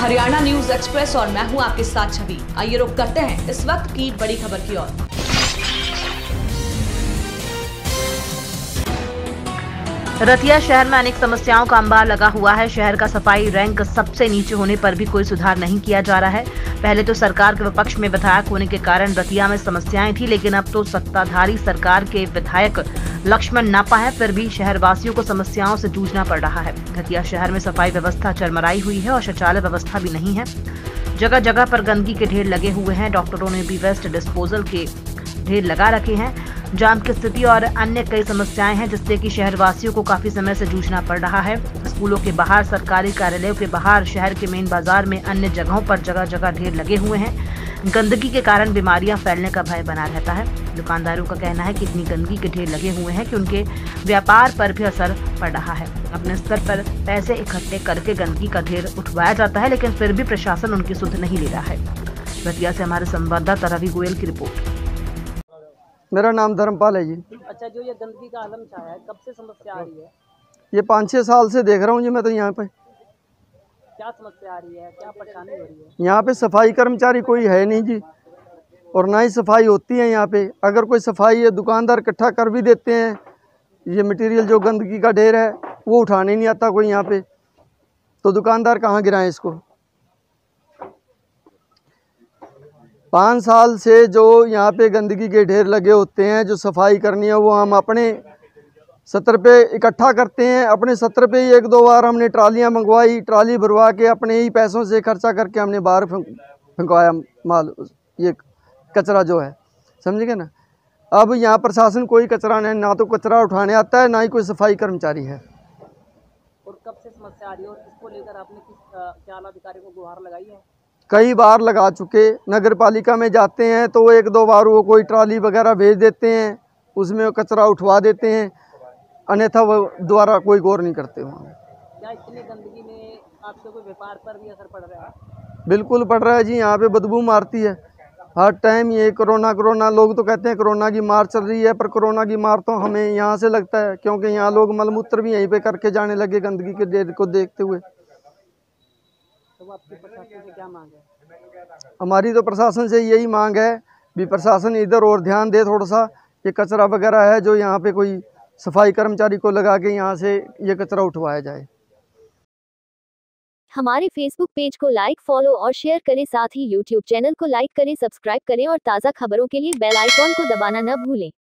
Haryana news express और मैं हूं आपके साथ छवि। आइए रुक करते हैं इस वक्त की बड़ी खबर की ओर। रतिया शहर में अनेक समस्याओं का अंबार लगा हुआ है। शहर का सफाई रैंक सबसे नीचे होने पर भी कोई सुधार नहीं किया जा रहा है। पहले तो सरकार के विपक्ष में विधायक होने के कारण रतिया में समस्याएं थी, लेकिन अब तो सत्ताधारी सरकार के विधायक लक्ष्मण नापा है, फिर भी शहरवासियों को समस्याओं से जूझना पड़ रहा है। रतिया शहर में सफाई व्यवस्था चरमराई हुई है और शौचालय व्यवस्था भी नहीं है। जगह जगह पर गंदगी के ढेर लगे हुए हैं। डॉक्टरों ने भी वेस्ट डिस्पोजल के ढेर लगा रखे हैं। जाम की स्थिति और अन्य कई समस्याएं हैं, जिससे कि शहरवासियों को काफी समय से जूझना पड़ रहा है। स्कूलों के बाहर, सरकारी कार्यालयों के बाहर, शहर के मेन बाजार में, अन्य जगहों पर जगह जगह ढेर लगे हुए हैं। गंदगी के कारण बीमारियां फैलने का भय बना रहता है। दुकानदारों का कहना है कि इतनी गंदगी के ढेर लगे हुए हैं कि उनके व्यापार पर भी असर पड़ रहा है। अपने स्तर पर पैसे इकट्ठे करके गंदगी का ढेर उठवाया जाता है, लेकिन फिर भी प्रशासन उनकी सुध नहीं ले रहा है। रतिया से हमारे संवाददाता रवि गोयल की रिपोर्ट। मेरा नाम धर्मपाल है जी। अच्छा, जो ये गंदगी का आलम छाया है, कब से समस्या आ रही है? ये 5-6 साल से देख रहा हूँ जी मैं तो यहाँ पे। क्या समस्या आ रही है, क्या परेशानी हो रही है? यहाँ पे सफाई कर्मचारी कोई है नहीं जी, और ना ही सफाई होती है यहाँ पे। अगर कोई सफाई है, दुकानदार इकट्ठा कर भी देते हैं। ये मटेरियल जो गंदगी का ढेर है वो उठाने नहीं आता कोई यहाँ पे, तो दुकानदार कहाँ गिराएं इसको। 5 साल से जो यहाँ पे गंदगी के ढेर लगे होते हैं, जो सफाई करनी है वो हम अपने सत्र पे इकट्ठा करते हैं। अपने सत्र पे ही 1-2 बार हमने ट्रालियाँ मंगवाई, ट्राली भरवा के अपने ही पैसों से खर्चा करके हमने बाहर फेंकवाया माल, ये कचरा जो है, समझिए ना। अब यहाँ प्रशासन कोई कचरा नहीं, ना तो कचरा उठाने आता है, ना ही कोई सफाई कर्मचारी है। और कब से समस्या आ रही है और इसको लेकर आपने क्या अधिकारी को गुहार लगाई है? कई बार लगा चुके। नगर पालिका में जाते हैं तो 1-2 बार वो कोई ट्राली वगैरह भेज देते हैं, उसमें वो कचरा उठवा देते हैं, अन्यथा वो द्वारा कोई गौर नहीं करते वहाँ। क्या इतनी गंदगी में आपके कोई व्यापार पर भी असर पड़ रहा है? बिल्कुल पड़ रहा है जी। यहाँ पे बदबू मारती है हर टाइम। ये कोरोना लोग तो कहते हैं कोरोना की मार चल रही है, पर कोरोना की मार तो हमें यहाँ से लगता है, क्योंकि यहाँ लोग मलमूत्र भी यहीं पे करके जाने लगे गंदगी के ढेर को देखते हुए। तो आपकी प्रशासन से क्या मांग है? हमारी तो प्रशासन से यही मांग है भी प्रशासन इधर और ध्यान दे थोड़ा सा। ये कचरा वगैरह है जो यहाँ पे कोई सफाई कर्मचारी को लगा के यहाँ से ये कचरा उठवाया जाए। हमारे फेसबुक पेज को लाइक, फॉलो और शेयर करें। साथ ही यूट्यूब चैनल को लाइक करें, सब्सक्राइब करें और ताज़ा खबरों के लिए बेल आइकॉन को दबाना न भूलें।